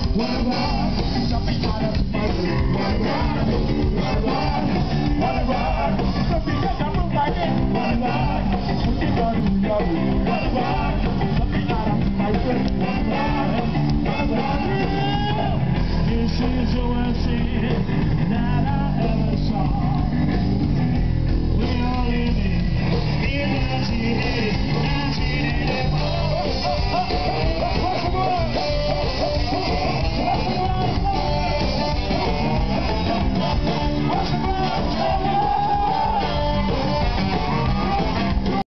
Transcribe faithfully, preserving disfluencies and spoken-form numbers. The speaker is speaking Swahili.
wanna run, jumping out of my bed, wanna run, wanna run, wanna run, jumping out of my bed, wanna run, looking for the yellow, wanna run, jumping out of my bed, wanna run, wanna run. This is your